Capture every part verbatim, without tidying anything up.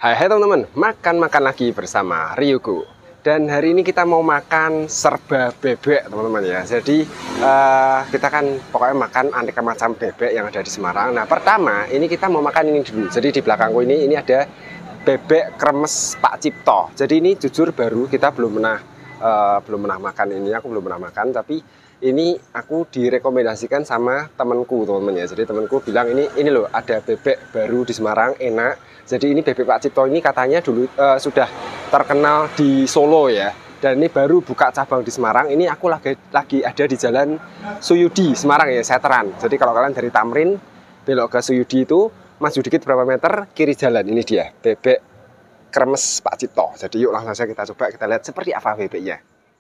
Hai hai teman-teman, makan-makan lagi bersama Ryuko. Dan hari ini kita mau makan serba bebek teman-teman ya. Jadi uh, kita kan pokoknya makan aneka macam bebek yang ada di Semarang. Nah pertama ini kita mau makan ini dulu. Jadi di belakangku ini ini ada bebek kremes Pak Cipto. Jadi ini jujur baru, kita belum pernah uh, belum pernah makan ini. Aku belum pernah makan, tapi ini aku direkomendasikan sama temanku teman-teman ya. Jadi temanku bilang ini ini loh ada bebek baru di Semarang enak. Jadi ini bebek Pak Cipto ini katanya dulu uh, sudah terkenal di Solo ya. Dan ini baru buka cabang di Semarang. Ini aku lagi lagi ada di Jalan Suyudi Semarang ya, Seteran. Jadi kalau kalian dari Tamrin belok ke Suyudi itu maju dikit berapa meter kiri jalan, ini dia bebek kremes Pak Cipto. Jadi yuk langsung saja kita coba, kita lihat seperti apa bebeknya.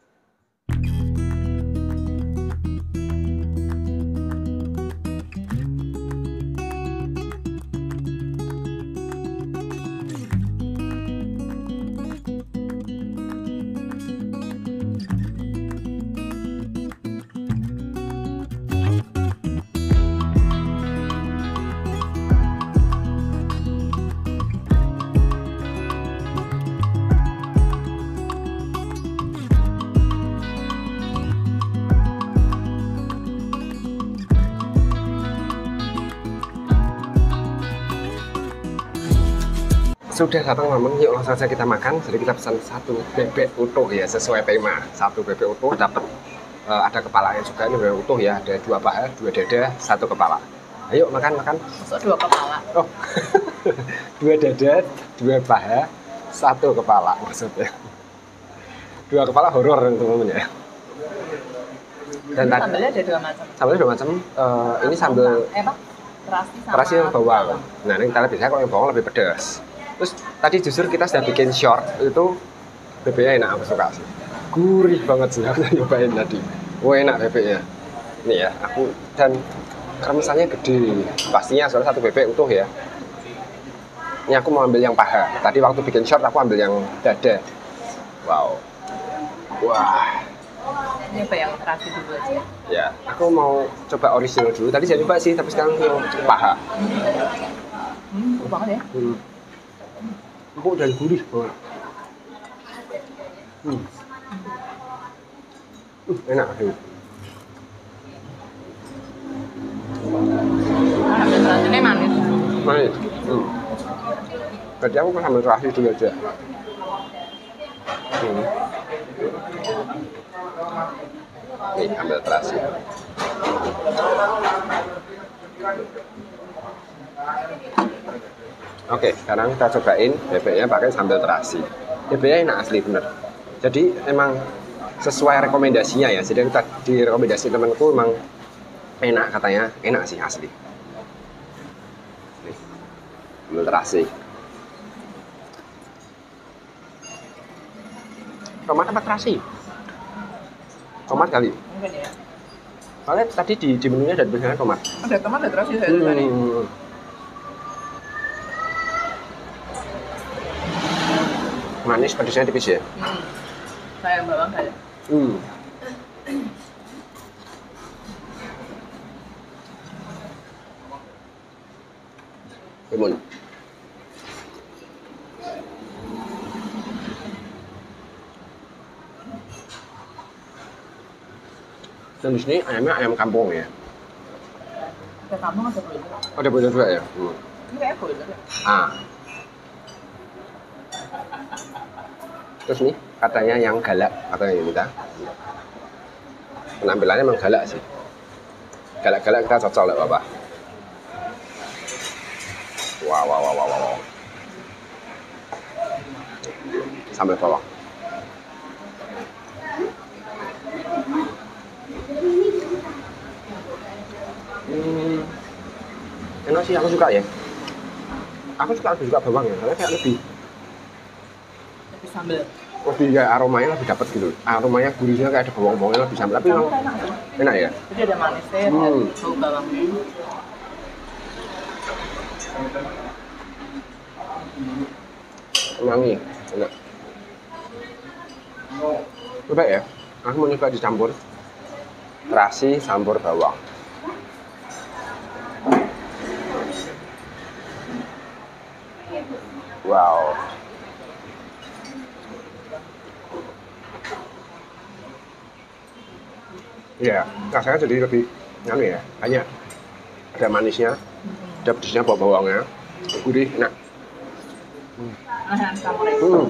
Sudah datang teman-teman, yuk langsung saja kita makan. Jadi kita pesan satu bebek utuh ya, sesuai tema. Satu bebek utuh dapat uh, ada kepalanya juga, ini bebek utuh ya, ada dua paha, dua dada, satu kepala. Ayo makan makan. Masuk dua kepala. Oh, dua dada, dua paha, satu kepala maksudnya. Dua kepala horor teman-teman ya. Dan sambelnya ada dua macam. Sambelnya dua macam. Uh, ini sambel. Eh apa? Terasi sama. Terasi yang bawang. Nah ini kita lihat biasanya kalau yang bawang lebih pedas. Terus tadi justru kita sudah bikin short, itu bebeknya enak, aku suka sih. Gurih banget sih, aku nyobain tadi. Wah enak bebeknya. Ini ya, aku dan kremesannya gede. Pastinya soalnya satu bebek utuh ya. Ini aku mau ambil yang paha. Tadi waktu bikin short aku ambil yang dada. Wow. Wah. Ini apa yang terasi dulu aja? Ya, aku mau coba original dulu. Tadi saya coba sih, tapi sekarang yang paha. Hmm, banget ya. Hmm. Empuk dan gurih banget. Hmm. Uh, enak sih. Ini manis. Manis. Hmm. Berarti aku kan ambil terasi dulu aja. Hmm. Nih, ambil terasi. Oke, sekarang kita cobain bebeknya pakai sambal terasi. Bebeknya enak asli bener. Jadi emang sesuai rekomendasinya ya. Jadi kita direkomendasi temanku emang enak katanya, enak sih asli. Nih, sambal terasi. Tomat apa terasi? Tomat kali. Mungkin ya. Soalnya tadi di, di menunya ada tulisannya tomat. Ada tomat, ada terasi saya Hmm. tadi. Manis, pedasnya tipis ya? Hmm. Saya bawang kali. Hmm. Limun. Dan di sini ayamnya ayam kampung ya? Ada kampung ada boiler. Oh, ada boiler juga ya? Hmm. Ini kayak boiler ya. Ah. Terus nih katanya yang galak atau yang minta. Penampilannya emang galak sih. Galak-galak kita cocok lah bapak. Wow wow wow wow wow. Sambal bawang. Hmm. Enak sih, aku suka ya. Aku suka lebih suka bawang ya, karena kayak lebih Tapi sambal. lebih kayak aromanya lebih dapat gitu. Aromanya gurihnya kayak ada bawang-bawangnya lebih sambal. Tapi memang Enak sih. enak ya. Jadi ada manisnya, Hmm. ada bau bawangnya. Wangi, enak. Coba ya, aku mau nyoba dicampur terasi campur bawang. Wow. Iya, rasanya jadi lebih anu ya, banyak. Ada manisnya, ada pedasnya, bawang bawangnya, gurih, enak. Hmm. Hmm. Hmm.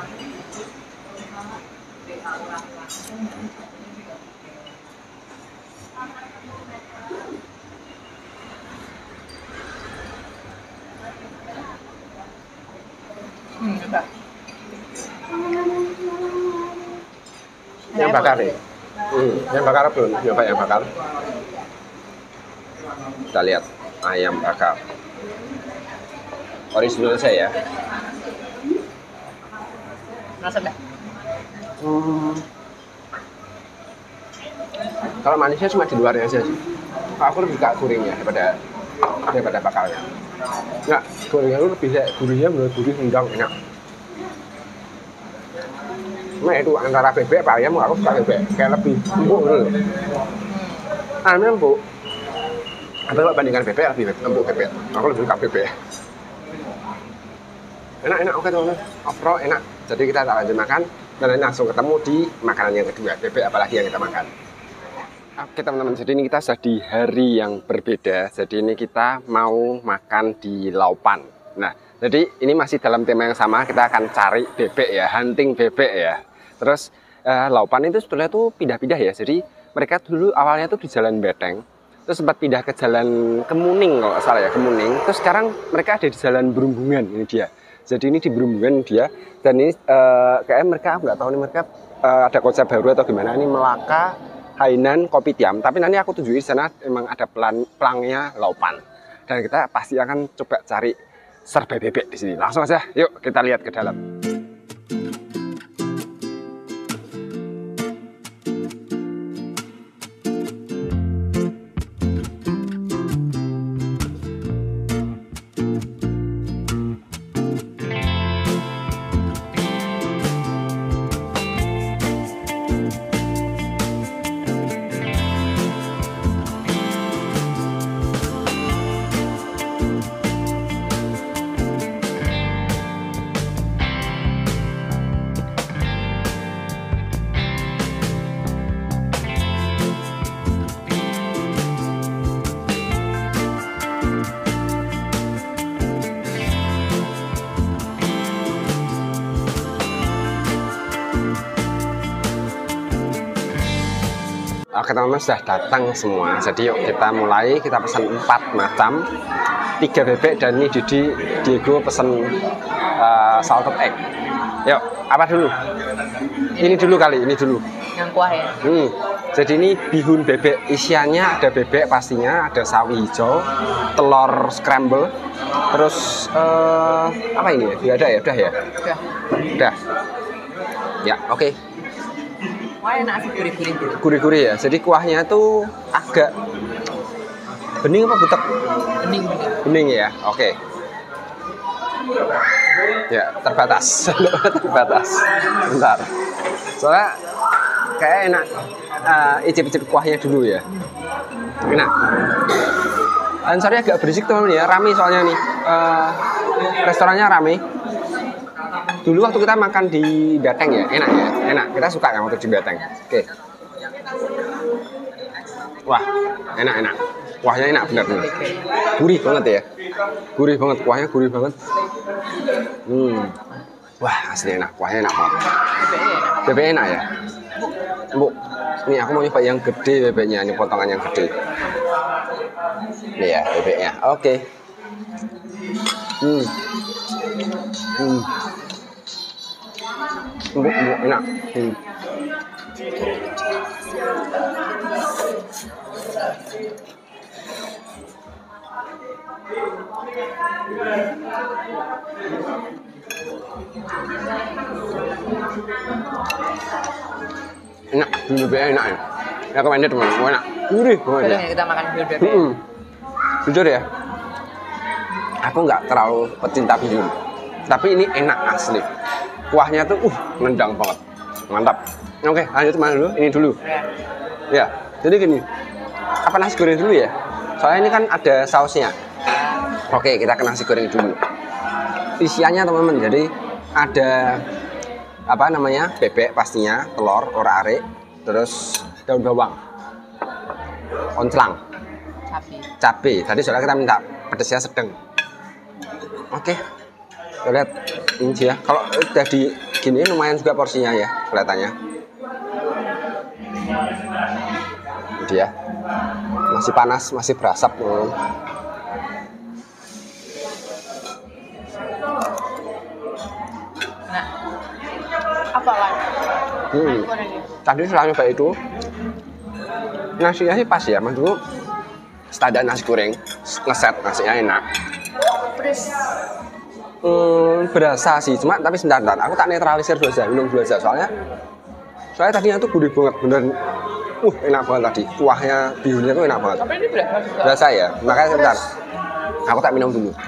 Hmm, apa? Yang bakar nih. Hmm, yang bakar belum, coba yang bakar. Kita lihat ayam bakar. Original saya ya. Rasa dah. Hmm. Kalau manisnya cuma di luarnya aja sih. Aku lebih suka gurihnya daripada daripada bakarnya. Enggak, gurihnya itu lebih gurihnya benar gurih rendang enak. Nah itu antara bebek apa ayam aku suka bebek, kayak lebih empuk gitu. Ayamnya empuk. Tapi kalau bandingkan bebek lebih empuk bebek. Aku lebih suka bebek. Enak enak oke teman-teman. Overall enak. Jadi kita tak lanjut makan dan nanti langsung ketemu di makanan yang kedua, bebek apalagi yang kita makan. Oke teman-teman, jadi ini kita sudah di hari yang berbeda. Jadi ini kita mau makan di Laupan. Nah, jadi ini masih dalam tema yang sama, kita akan cari bebek ya, hunting bebek ya. Terus eh, Laupan itu sebetulnya tuh pindah-pindah ya. Jadi mereka dulu awalnya tuh di Jalan Beteng, terus sempat pindah ke Jalan Kemuning kalau nggak salah ya, Kemuning. Terus sekarang mereka ada di Jalan Berumbungan, ini dia. Jadi ini di Berumbungan dia, dan ini eh, kayaknya mereka aku nggak tahu nih mereka eh, ada konsep baru atau gimana. Ini Melaka, Hainan, Kopitiam. Tapi nanti aku tunjukin di sana memang ada pelan, pelangnya Laupan. Dan kita pasti akan coba cari serba bebek di sini. Langsung aja, yuk kita lihat ke dalam. Oke teman-teman, sudah datang semua. Jadi yuk kita mulai, kita pesan empat macam, tiga bebek, dan ini Didi Diego pesan uh, salted egg. Yuk, apa dulu? Ini dulu kali, ini dulu. Yang kuah ya. Hmm. Jadi ini bihun bebek, isiannya ada bebek pastinya, ada sawi hijau, telur scramble, terus uh, apa ini ya? Udah ya, udah ya. Udah. Udah. Ya, oke. Okay. Wah enak sih, gurih-gurih. Gurih-gurih ya. Jadi kuahnya tuh agak bening apa butek? Bening, bening. Bening ya. Oke. Ya, terbatas. terbatas. Bentar. Soalnya kayak enak uh, icip-icip kuahnya dulu ya. Enak. Dan sorry agak berisik teman-teman ya. Rame soalnya nih. Uh, restorannya rame. Dulu waktu kita makan di Beteng ya, enak ya, enak. Kita suka kan waktu di Beteng. Oke. Wah, enak-enak. Kuahnya enak benar-benar. Gurih banget ya. Gurih banget, kuahnya gurih banget. Hmm. Wah, asli enak. Kuahnya enak banget. Bebeknya enak ya. Bu, ini aku mau nyoba yang gede bebeknya, ini potongan yang gede. Ini ya bebeknya. Oke. Hmm. Hmm. Empuk, empuk, enak. Hmm. Enak, bebeknya enak ya. Ya recommended teman, enak. Gurih banget ya. Kita makan bebek. Hmm. Jujur ya, aku nggak terlalu pecinta bihun, tapi ini enak asli. Kuahnya tuh uh nendang banget, mantap. Oke, lanjut mana dulu? Ini dulu. Ya, jadi gini, apa nasi goreng dulu ya? Soalnya ini kan ada sausnya. Oke, kita ke nasi goreng dulu. isiannya teman-teman. Jadi ada apa namanya, bebek pastinya, telur, ora-arik, terus daun bawang, onclang, Cabai. cabai. Tadi soalnya kita minta pedasnya sedang. Oke, kita lihat ini dia. Kalau udah di gini lumayan juga porsinya ya kelihatannya. Ini dia, masih panas, masih berasap teman-teman. Nah, apa lagi? Hmm. Tadi setelah nyoba itu nasinya sih pas ya, maksudku standar nasi goreng, ngeset nasinya enak. Pedes. Hmm, berasa sih, cuma tapi sebentar, sebentar. Aku tak netralisir dulu aja, minum dulu aja. Soalnya soalnya tadinya tuh gurih banget, bener. Uh, enak banget tadi. Kuahnya, bihunnya tuh enak banget. Tapi ini berasa juga. Berasa ya, makanya sebentar. Aku tak minum dulu.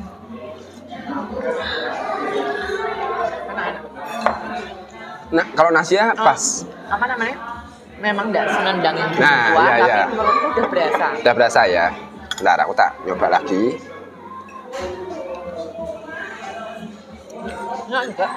Nah, kalau nasinya pas. Oh, apa namanya? Memang tidak senendang yang Nah, kuah, iya, tapi iya. menurutku udah berasa. Udah berasa ya. Bentar, aku tak nyoba lagi. Enak juga.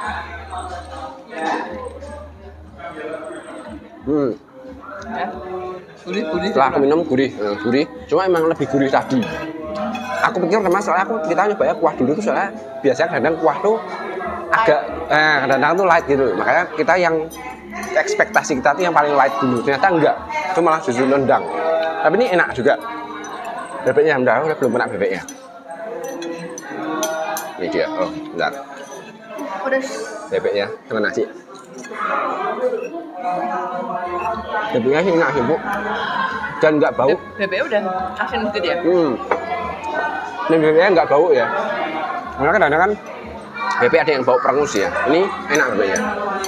Hmm. Ya. Gurih-gurih. Setelah aku minum gurih, eh, gurih. Cuma emang lebih gurih tadi. Aku pikir teman, soalnya aku kita nyoba ya kuah dulu tuh, soalnya biasanya kadang kuah tuh agak, eh kadang-kadang tuh light gitu. Makanya kita yang ekspektasi kita tuh yang paling light dulu. Ternyata enggak, itu malah justru nendang. Tapi ini enak juga. Bebeknya, bentar, aku belum pernah bebeknya. Ini dia, oh bentar. Pedes. Bebeknya sama nasi. Bebeknya sih enak sih bu, dan nggak bau. Bebeknya udah asin gitu ya. Hmm. Dan bebeknya nggak bau ya. Karena kadang-kadang kan bebek ada yang bau perengus ya. Ini enak bebeknya.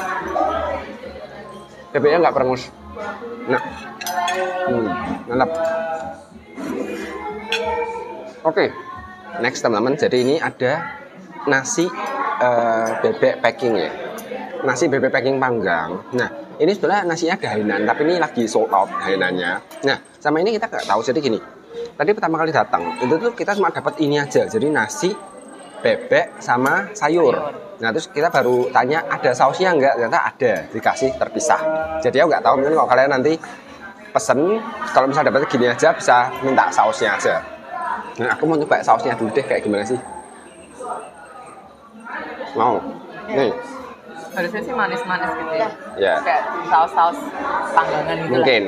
Bebeknya nggak perengus. Nah, hmm, mantap. Oke, next teman-teman. Jadi ini ada nasi uh, bebek packing ya. Nasi bebek packing panggang. Nah, ini sebenarnya nasinya ada Hainan, tapi ini lagi sold out Hainannya. Nah, sama ini kita nggak tahu. Jadi gini, tadi pertama kali datang itu tuh kita cuma dapat ini aja. Jadi nasi bebek sama sayur. Nah, terus kita baru tanya ada sausnya nggak? Ternyata ada, dikasih terpisah. Jadi aku nggak tahu, mungkin kalau kalian nanti pesen, kalau misalnya dapetnya gini aja bisa minta sausnya aja. Nah, aku mau nyoba sausnya dulu deh, kayak gimana sih? Mau? Nih. Harusnya sih manis-manis gitu ya. Ya. Kayak saus-saus panggangan gitu Mungkin.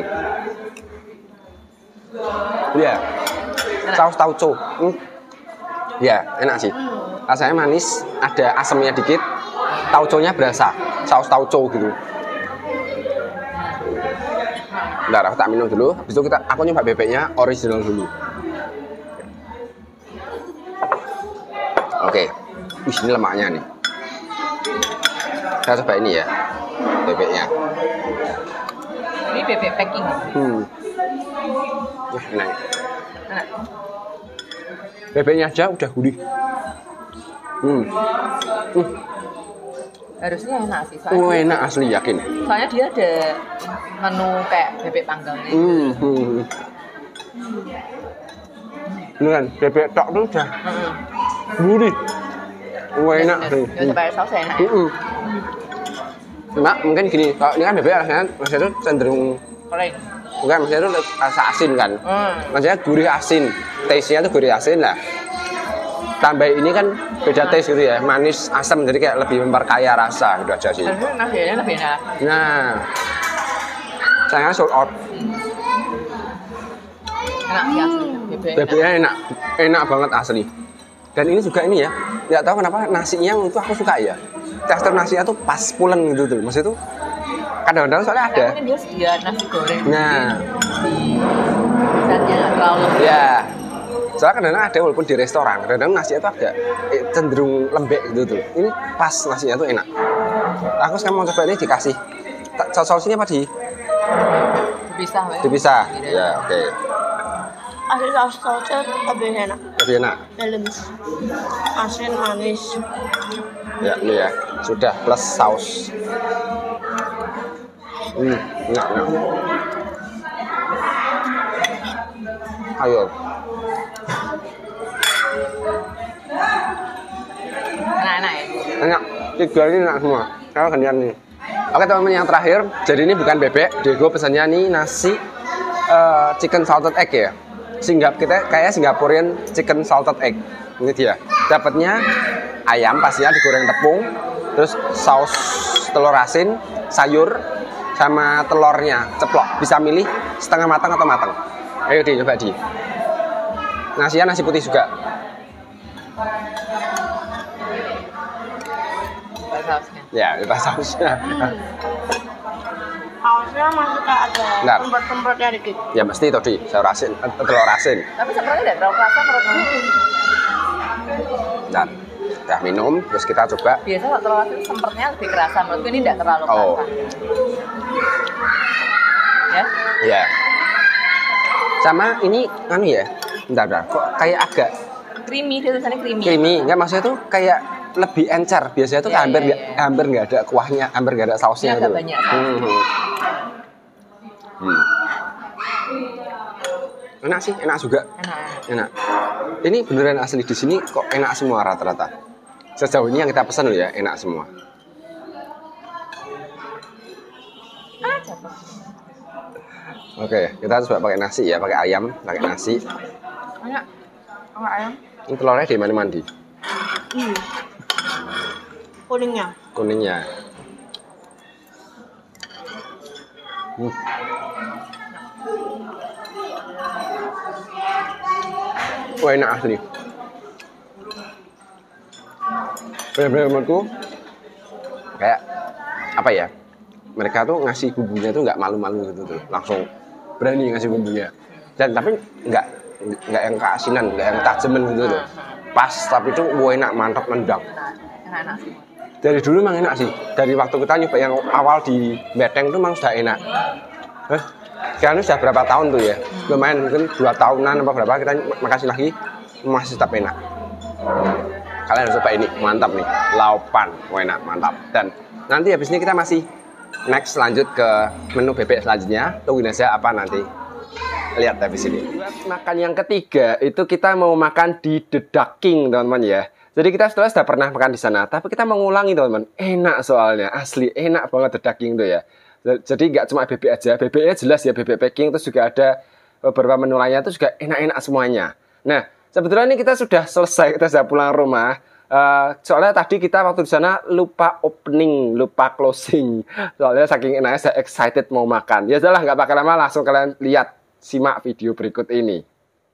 Iya. Saus tauco. Hmm. Ya, enak sih. Rasanya manis, ada asamnya dikit. Tauconya berasa. Saus tauco gitu. Bentar, aku tak minum dulu. Habis itu kita, aku nyoba bebeknya original dulu. Oke. Wih, ini lemaknya nih. Kita coba ini ya, bebeknya. Ini bebek packing. Hmm. Wah, enak. Enak. Bebeknya aja udah gurih. Hmm. Hmm. Harusnya enak sih. Soalnya, Oh, enak asli, yakin. soalnya dia ada menu kayak bebek panggangnya. Hmm. hmm. Beneran, bebek tok tuh udah Heeh. gurih. Wah, enak sih. Nggak usah pakai saus ya, enak ya. Hmm. Cuma mungkin gini, kalau ini kan bebek rasanya, rasanya itu cenderung Goreng. bukan, maksudnya itu rasa asin kan. Hmm. Maksudnya gurih asin, taste-nya tuh gurih asin lah. Tambah ini kan beda taste gitu ya, manis asam, jadi kayak lebih memperkaya rasa gitu aja sih. Harusnya nasinya lebih enak. Nah, sayangnya sold out. Enak sih asli. Bebek enak. Bebeknya enak, enak banget asli. Dan ini juga ini ya, nggak tahu kenapa nasinya itu aku suka ya. Tekstur nasinya tuh pas pulen gitu tuh, maksudnya tuh kadang-kadang soalnya ada. Nah, mungkin dia sedia nasi goreng. Nah, Di saatnya nggak terlalu lembek. ya. Soalnya kadang-kadang ada walaupun di restoran, kadang-kadang nasinya tuh agak eh, cenderung lembek gitu tuh. Ini pas nasinya tuh enak. Aku sekarang mau coba ini dikasih. Saus ini apa di? Dipisah. ya. Dipisah. Ya, oke. Asli saus sausnya lebih enak, Lebih enak. balance, asin manis. Ya, ini ya. Sudah plus saus. Hmm, enak, enak. Ayo. Enak. Tiga ini enak semua. Kalau gantian nih. Oke teman-teman, yang terakhir. Jadi ini bukan bebek. Diego pesannya nih nasi uh, chicken salted egg ya. Singgap kita kayak Singaporean chicken salted egg. Ini dia. Dapatnya ayam pastinya digoreng tepung, terus saus telur asin, sayur, sama telurnya ceplok. Bisa milih setengah matang atau matang. Ayo di coba di. Nasinya nasi putih juga. Sausnya. Ya, itu sausnya. Sausnya masih kayak ada Bentar. semprot-semprotnya dikit. Ya mesti itu di sayur asin, eh, telur asin. Tapi sebenarnya tidak terlalu kerasa menurutmu. Dan udah minum, terus kita coba. Biasa kalau telur asin semprotnya lebih kerasa, menurutku ini tidak terlalu kerasa. Oh. Ya? Ya. Sama ini anu ya. Bentar, bentar. Kok kayak agak Creamy, dia tulisannya creamy. creamy. Enggak, maksudnya tuh kayak lebih encer. Biasanya tuh Ya, hampir ya, nggak ya. hampir nggak ada kuahnya, hampir nggak ada sausnya Ini gitu. agak banyak saus. Hmm. Hmm. Enak sih, enak juga. Enak. Enak. Ini beneran asli di sini kok enak semua rata-rata. Sejauh ini yang kita pesan loh ya, enak semua. Ah, jatuh. Oke, kita coba pakai nasi ya, pakai ayam, pakai nasi. Enak. Oh, ayam. Ini telurnya di mana mandi? Hmm. Kuningnya. Kuningnya. Hmm. Wah, enak asli. Bener-bener menurutku kayak apa ya? Mereka tuh ngasih bumbunya tuh nggak malu-malu gitu tuh, langsung berani ngasih bumbunya. Dan tapi nggak nggak yang keasinan, nggak yang tajemen gitu tuh. Pas, tapi tuh wah enak, mantap, nendang. Enak-enak semua. Dari dulu emang enak sih. Dari waktu kita nyoba yang awal di Beteng tuh emang sudah enak. Eh, sekarang ini sudah berapa tahun tuh ya? Lumayan, mungkin dua tahunan apa berapa, kita makasih lagi, masih tetap enak. Kalian harus coba ini, mantap nih. Laupan, wah enak, mantap. Dan nanti habis ini kita masih next lanjut ke menu bebek selanjutnya. Tungguin aja apa nanti. Lihat habis ini. Buat makan yang ketiga itu kita mau makan di The Duck King, teman-teman ya. Jadi kita setelah sudah pernah makan di sana, tapi kita mengulangi teman-teman. Enak soalnya, asli enak banget The Duck King tuh ya. Jadi nggak cuma bebek aja, bebeknya jelas ya, bebek packing, terus juga ada beberapa menu lainnya itu juga enak-enak semuanya. Nah, sebetulnya ini kita sudah selesai, kita sudah pulang rumah. Uh, soalnya tadi kita waktu di sana lupa opening, lupa closing. Soalnya saking enaknya saya excited mau makan. Ya sudah, nggak bakal lama, langsung kalian lihat, simak video berikut ini.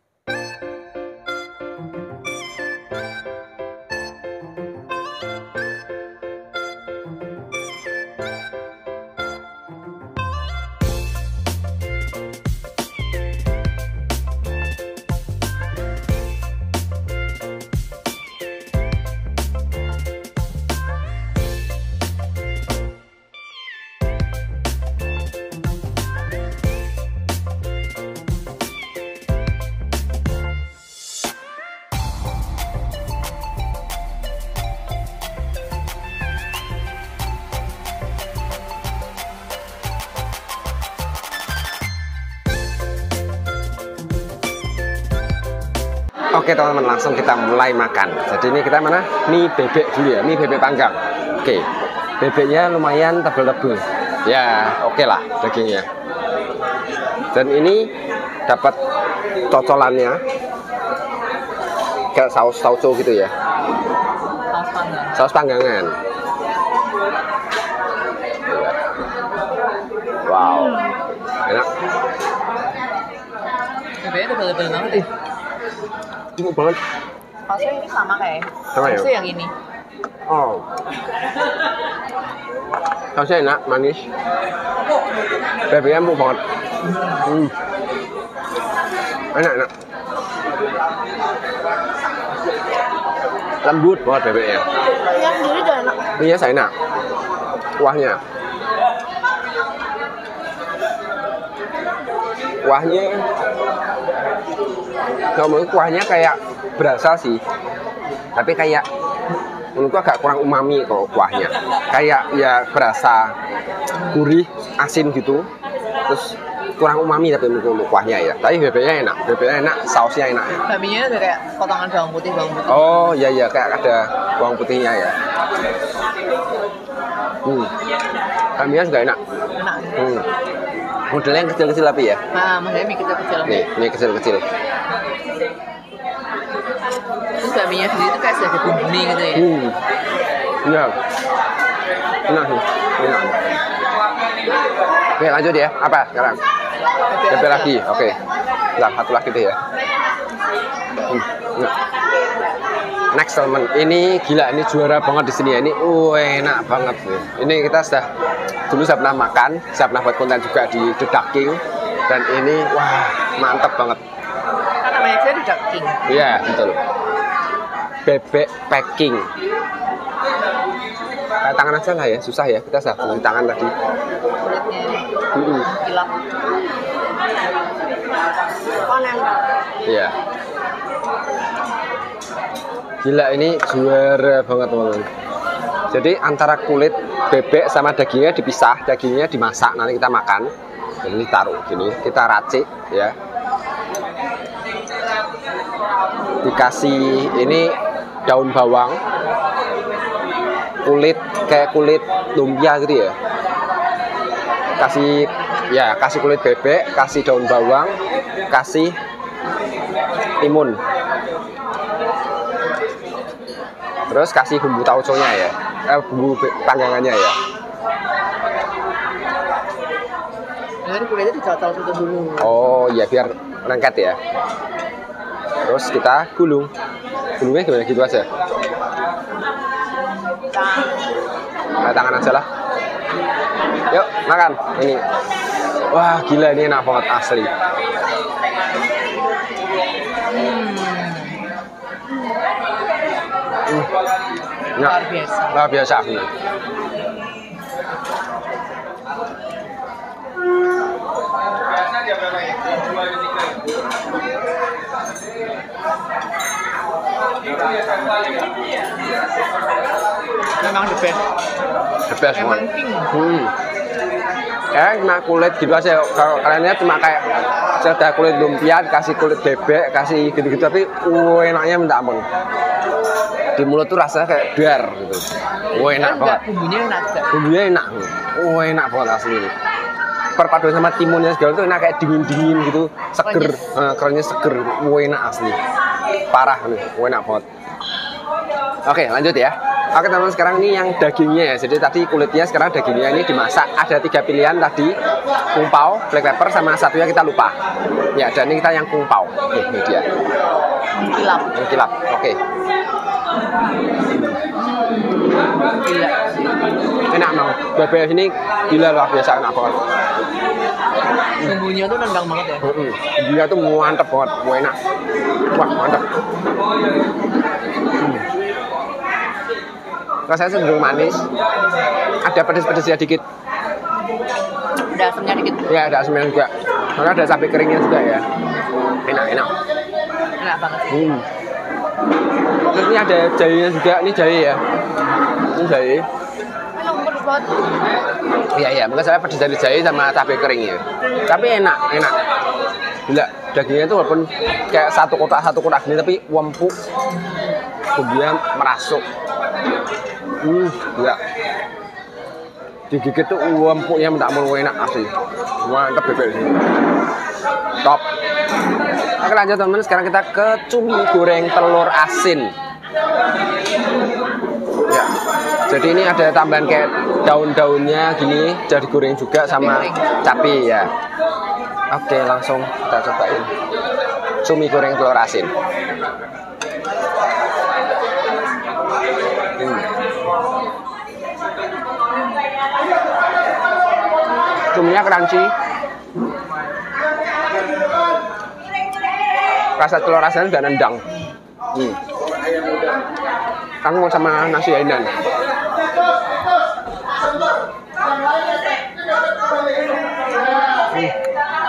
Oke teman-teman, langsung kita mulai makan. Jadi ini kita mana? Mie bebek dulu ya, mie bebek panggang. Oke, bebeknya lumayan tebel-tebel. Ya, oke lah dagingnya. Dan ini dapat cocolannya, kayak saus tauco gitu ya. Saus panggang. Saus panggangan. Wow, enak. Bebeknya tebel-tebel banget ya. Empuk banget. Sausnya ini sama kayak. Sama ya? Sausnya yang ini. Oh. Sausnya enak, manis. Bebeknya empuk banget. Hmm. Enak, enak. Lembut banget bebeknya. Yang sendiri juga enak. Ini saya enak. Kuahnya. Kuahnya ngomong kuahnya kayak berasa sih, tapi kayak menurutku agak kurang umami kalau kuahnya. Kayak ya berasa gurih, asin gitu. Terus kurang umami tapi mungkin kuahnya ya. Tapi bebeknya enak, bebeknya enak, sausnya enak. Ya. Bakminya ada kayak potongan bawang putih, bawang putih. Oh iya iya kayak ada bawang putihnya ya. Hmm. Bakminya juga enak. Enak. Hmm. Modelnya yang kecil-kecil tapi ya. Nah, maksudnya mie kecil-kecil. Nih, mie kecil-kecil. Terus bakminya sendiri itu kayak sudah ada bumbunya gitu ya. Hmm. Iya. Enak sih. Enak. Oke lanjut ya. Apa sekarang? Bebek lagi. Oke. Nah, satu lagi deh ya. Hmm. Enak. Next teman, ini gila, ini juara banget di sini ya. Ini uh, enak banget nih. Ini kita sudah dulu saya pernah makan, saya pernah buat konten juga di The Duck King, dan ini wah mantep banget. Kan namanya juga The Duck King. Iya betul. Bebek packing. Kayak tangan aja lah ya, susah ya. Kita sudah beli tangan tadi. Kulitnya Hmm. kilap. Konen. Iya. Gila ini juara banget teman-teman. Jadi antara kulit bebek sama dagingnya dipisah, dagingnya dimasak, nanti kita makan. Jadi ditaruh gini, kita racik ya. Dikasih ini daun bawang, kulit kayak kulit lumpia gitu ya. Kasih ya, kasih kulit bebek, kasih daun bawang, kasih timun. Terus kasih bumbu tauconya ya, eh, bumbu panggangannya ya. Jadi kulitnya dicocol itu dulu. Oh iya biar lengket ya. Terus kita gulung. Gulungnya gimana gitu aja? Nah, tangan aja lah. Yuk makan ini. Wah gila ini enak banget asli. Hmm. Luar biasa. Luar biasa. Bener. Memang the best. The best Memang banget. king. Hmm. Kayak cuma kulit gitu aja. Kalau kalian lihat cuma kayak sudah kulit lumpia, kasih kulit bebek, kasih gitu-gitu, tapi uh, enaknya minta ampun. Di mulut tuh rasanya kayak dar gitu. Wah enak Kan banget. bumbunya enak juga. Bumbunya enak. Wah enak banget asli ini. Perpaduan sama timunnya segala tuh enak kayak dingin-dingin gitu, seger, uh, kerennya seger. Wah enak asli. Parah nih, wah enak banget. Oke lanjut ya. Oke teman-teman sekarang ini yang dagingnya ya. Jadi tadi kulitnya, sekarang dagingnya ini dimasak. Ada tiga pilihan tadi, kungpao, black pepper, sama satunya kita lupa. Ya dan ini kita yang kungpao. Oke ini dia. Kilap. Yang kilap. Oke. Gila. Enak mau. Bebek ini gila luar biasa enak banget. Bumbunya tuh nendang banget ya. Mm-mm. Dia tuh mantep banget, wah enak. Wah mantep. Hmm. Rasanya cenderung manis. Ada pedes-pedesnya dikit. Ada asamnya dikit. Ya ada asamnya juga. Karena ada cabai keringnya juga ya. Enak enak. Enak banget sih. Hmm. Terus ini ada jahenya juga. Ini jahe ya. Ini jahe. Emang pedes banget. Iya iya, mungkin saya pedes dari jahe sama cabai keringnya. Tapi enak, enak. Gila, dagingnya itu walaupun kayak satu kotak satu kotak gini tapi empuk. Kemudian merasuk. Hmm, gila. Digigit tuh empuknya minta ampun enak asli. Mantap bebek ini. Top. Oke lanjut teman-teman, sekarang kita ke cumi goreng telur asin. Ya. Jadi ini ada tambahan kayak daun-daunnya gini, jadi goreng juga sama cabai ya. Oke, langsung kita cobain. Cumi goreng telur asin. Hmm. Cuminya crunchy. Rasa telur asin juga nendang. Hmm. Kamu mau sama nasi Hainan. Hmm.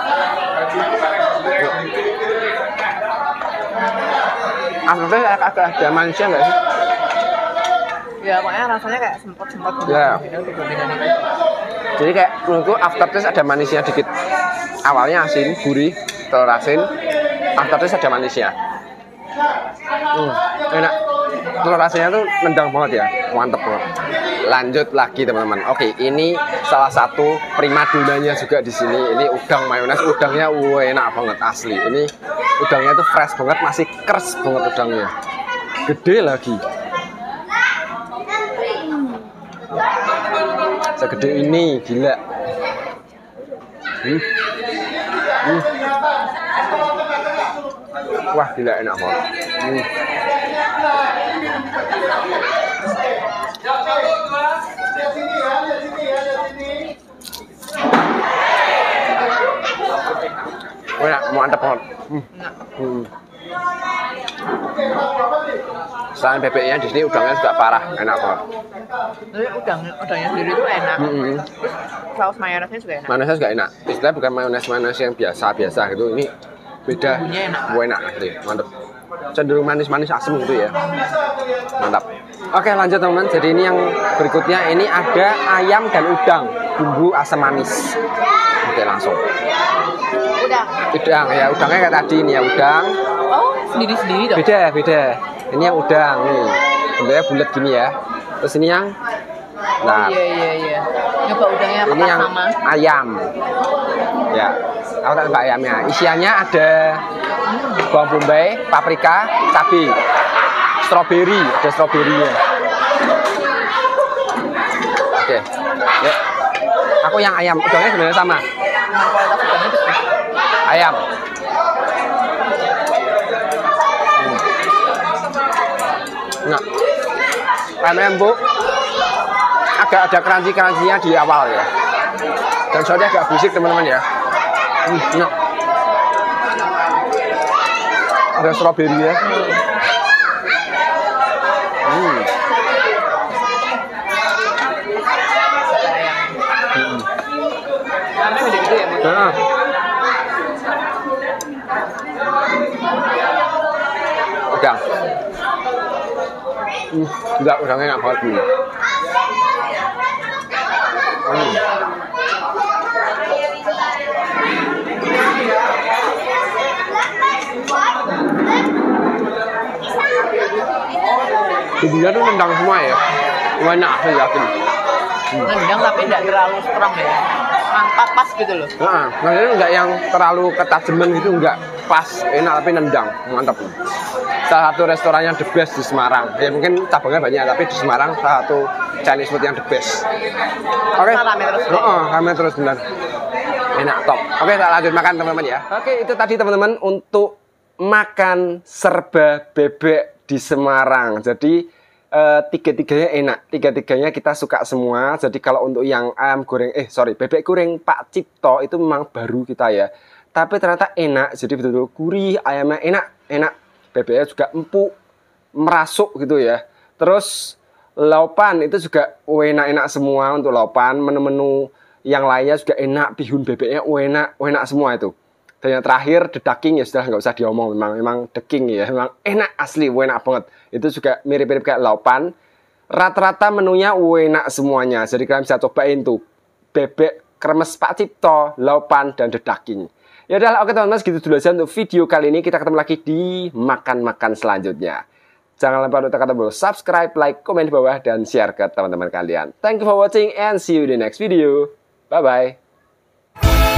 Aslinya agak ada manisnya nggak sih? Ya pokoknya rasanya kayak sempet-sempet gitu. Ya. Untuk perbedaan itu. Jadi kayak menurutku aftertaste ada manisnya dikit. awalnya asin, gurih, telur asin, aftertaste ada manisnya. Hmm, enak. Telur asinnya tuh nendang banget ya, mantep banget. Lanjut lagi teman-teman. Oke, ini salah satu primadonanya juga di sini. Ini udang mayones, udangnya wah, enak banget asli. Ini udangnya tuh fresh banget, masih keras banget udangnya. Gede lagi. Segede ini, gila. Hmm. Hmm. Wah, gila enak banget. Hmm. Oh, enak, mantap banget. Hmm. Hmm. Selain bebeknya di sini udangnya juga parah, enak banget. Jadi udang udangnya sendiri itu enak. Hmm. Terus saus mayonesnya juga enak. Mayonesnya juga enak. Istilahnya bukan mayones mayones yang biasa-biasa gitu. Ini beda. Bumbunya enak. Wah, enak asli, mantap. Cenderung manis-manis asem gitu ya. Mantap. Oke, lanjut teman-teman. Jadi ini yang berikutnya ini ada ayam dan udang, bumbu asam manis. Oke, langsung. Udang. Udang ya, udangnya kayak tadi ini ya, udang. Oh, sendiri-sendiri dong. Beda, beda. Ini yang udang nih. Bentuknya bulat gini ya. Terus ini yang nah, Iya, iya, iya. Nyoba udangnya ini apakah yang sama? ayam. Ya. Aku tak mbak ayamnya. Isiannya ada bawang bombay, paprika, cabai, stroberi, ada stroberinya. Oke. Ya. Aku yang ayam. Udangnya sebenarnya sama. Nah, kualitas udangnya bagus. Ayam. Nah, ayamnya empuk, agak ada crunchy-crunchy-nya di awal ya. Dan soalnya agak busik teman-teman ya. Hmm, nah. Ada strawberry ya. Hmm. Hmm. Ayamnya gede-gede ya, Bu? Nah. Udang. Hmm, enggak, udangnya enak banget dulu. Hmm. Bumbunya tuh nendang semua ya. Wah, enak, aku yakin. Hmm. Nendang tapi tidak terlalu strong ya. Mantap pas gitu loh. Nah, maksudnya enggak yang terlalu ketajaman gitu, enggak. Pas, enak tapi nendang, mantap. Salah satu restoran yang the best di Semarang. Ya mungkin cabangnya banyak, tapi di Semarang salah satu Chinese food yang the best. Oke. Okay. Rame terus. Oh, oh, rame terus benar. Enak top. Oke, kita lanjut makan teman-teman ya. Oke, itu tadi teman-teman untuk makan serba bebek di Semarang. Jadi Uh, tiga-tiganya enak, tiga-tiganya kita suka semua. Jadi kalau untuk yang ayam goreng, eh sorry, bebek goreng Pak Cipto itu memang baru kita ya. Tapi ternyata enak, jadi betul-betul gurih, ayamnya enak, enak. Bebeknya juga empuk, merasuk gitu ya. Terus laupan itu juga enak-enak semua untuk laupan. Menu-menu yang lainnya juga enak, bihun bebeknya enak, enak semua itu. Dan yang terakhir, the daging ya sudah nggak usah diomong, memang memang daging ya, memang enak asli, enak banget. Itu juga mirip-mirip kayak laupan. Rata-rata menunya enak semuanya. Jadi kalian bisa cobain tuh bebek kremes Pak Cipto, laupan dan the daging. Ya udah, oke teman-teman, segitu dulu aja untuk video kali ini. Kita ketemu lagi di makan-makan selanjutnya. Jangan lupa untuk tekan tombol subscribe, like, komen di bawah dan share ke teman-teman kalian. Thank you for watching and see you in the next video. Bye bye.